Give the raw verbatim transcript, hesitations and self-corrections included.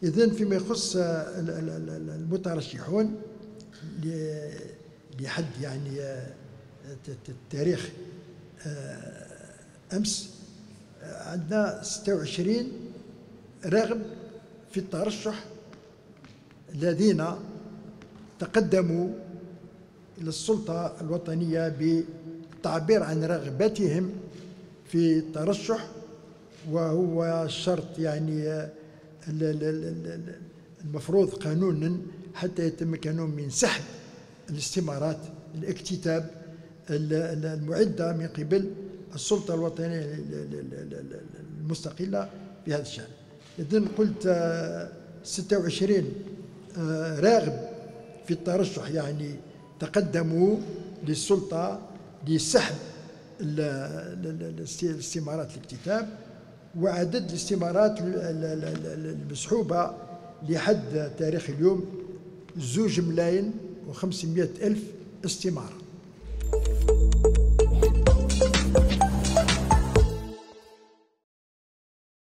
إذن فيما يخص المترشحون لحد يعني التاريخ أمس، عندنا ستة وعشرين راغب في الترشح الذين تقدموا إلى السلطة الوطنية بالتعبير عن رغبتهم في الترشح، وهو شرط يعني المفروض قانونا حتى يتمكنوا من سحب الاستمارات الاكتتاب المعدة من قبل السلطة الوطنية المستقلة في هذا الشأن. إذن قلت ستة وعشرين راغب في الترشح يعني تقدموا للسلطة لسحب الاستمارات الاكتتاب، وعدد الاستمارات المسحوبة لحد تاريخ اليوم زوج ملايين وخمسمائة ألف استمارة.